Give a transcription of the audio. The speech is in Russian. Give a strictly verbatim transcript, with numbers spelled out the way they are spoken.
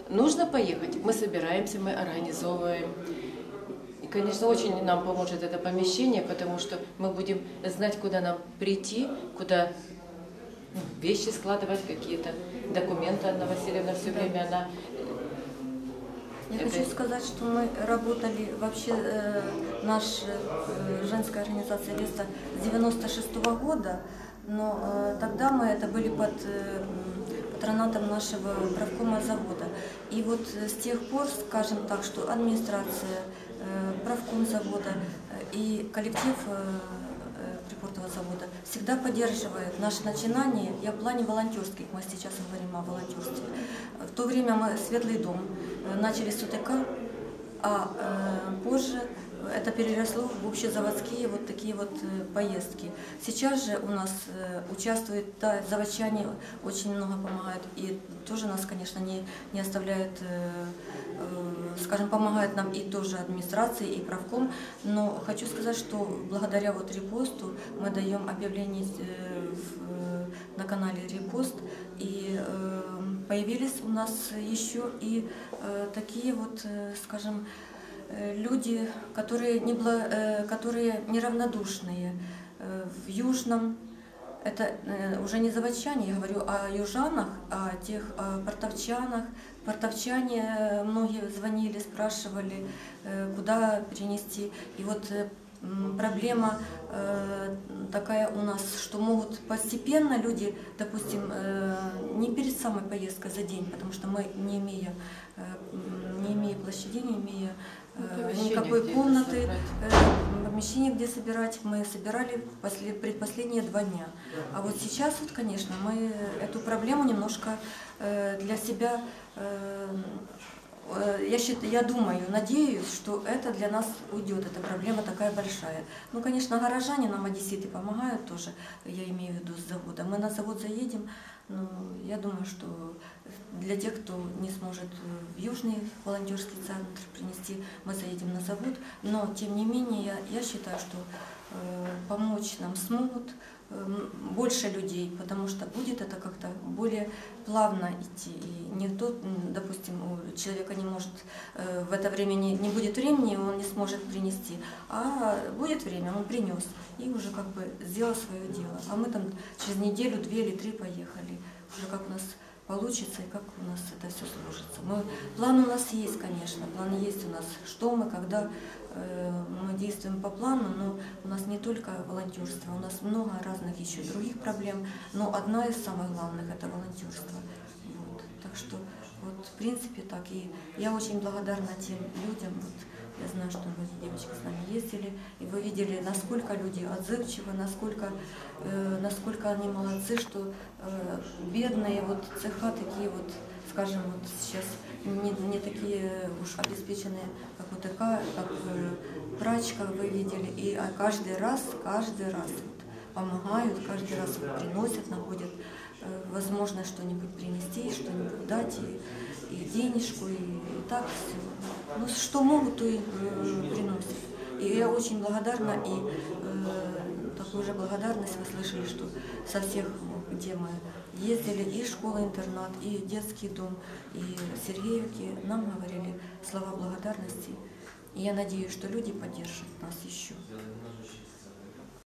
нужно поехать, мы собираемся, мы организовываем. И, конечно, очень нам поможет это помещение, потому что мы будем знать, куда нам прийти, куда вещи складывать, какие-то документы. Анна Васильевна все время, она... Я это... хочу сказать, что мы работали вообще, э, наша э, женская организация Веста с девяносто шестого года, но э, тогда мы это были под э, патронатом нашего правкома завода. И вот с тех пор, скажем так, что администрация, э, правком завода и коллектив э, припортового завода всегда поддерживает наше начинание. Я в плане волонтерских, мы сейчас говорим о волонтерстве. В то время мы Светлый дом начали с УТК, а э, позже это переросло в общезаводские вот такие вот э, поездки. Сейчас же у нас э, участвуют, да, заводчане очень много помогают, и тоже нас, конечно, не, не оставляют, э, э, скажем, помогает нам и тоже администрация, и правком, но хочу сказать, что благодаря вот репосту мы даем объявление э, в, на канале Репост, и э, появились у нас еще и э, такие вот, э, скажем, люди, которые, не, которые неравнодушные. В Южном, это уже не заводчане, я говорю о южанах, о тех о портовчанах. Портовчане многие звонили, спрашивали, куда перенести. И вот проблема такая у нас, что могут постепенно люди, допустим, не перед самой поездкой за день, потому что мы, не имея, не имея площади, не имея никакой комнаты, помещение, где собирать, мы собирали предпоследние два дня. А вот сейчас, вот, конечно, мы эту проблему немножко для себя, я, считаю, я думаю, надеюсь, что это для нас уйдет, эта проблема такая большая. Ну, конечно, горожане нам, одесситы, помогают тоже, я имею в виду с завода. Мы на завод заедем, но я думаю, что для тех, кто не сможет в Южный волонтерский центр принести, мы заедем на завод. Но, тем не менее, я, я считаю, что э, помочь нам смогут э, больше людей, потому что будет это как-то более плавно идти. И не тот, допустим, у человека не может, э, в это время не, не будет времени, он не сможет принести, а будет время, он принес и уже как бы сделал свое дело. А мы там через неделю, две или три поехали, уже как у нас получится и как у нас это все сложится. Мы, план у нас есть, конечно, план есть у нас, что мы, когда э, мы действуем по плану, но у нас не только волонтерство, у нас много разных еще других проблем, но одна из самых главных – это волонтерство. Вот. Так что, вот, в принципе, так. И я очень благодарна тем людям, вот, я знаю, что эти девочки с нами ездили, и вы видели, насколько люди отзывчивы, насколько, э, насколько они молодцы, что э, бедные вот цеха такие вот, скажем, вот сейчас не, не такие уж обеспеченные, как УТК, как э, прачка, вы видели, и каждый раз, каждый раз вот, помогают, каждый раз вот, приносят, находят э, возможность что-нибудь принести, что-нибудь дать, и, и денежку, и, и так все. Ну, что могут, то и э, приносят. И я очень благодарна, и э, такую же благодарность вы слышали, что со всех, где мы ездили, и школа-интернат, и детский дом, и Сергеевки, нам говорили слова благодарности. И я надеюсь, что люди поддержат нас еще.